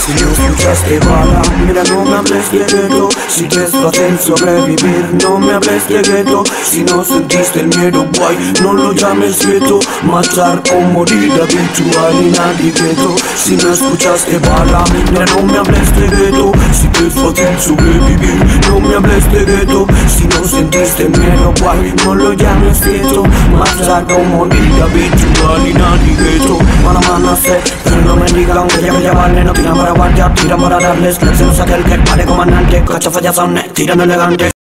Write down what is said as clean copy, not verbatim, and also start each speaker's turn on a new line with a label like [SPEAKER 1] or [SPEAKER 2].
[SPEAKER 1] Si no escuchaste bala, mira no me hables de gueto. Si te es fácil sobrevivir, no me hables de gueto. Si no sentiste el miedo, guay, no lo llames gueto. Matar o morir habitual y nadie gueto. Si no escuchaste bala, mira no me hables de gueto. Si te es fácil sobrevivir, no me hables de gueto. Si no sentiste miedo, guay, no lo llames gueto. Matar o morir habitual y nadie gueto. Mala mano sé, pero no me digan que ya vale. No tiran para guardiar, tiran para darles lecciones a aquel que pare comandante. Cacha falla son, tiran elegante.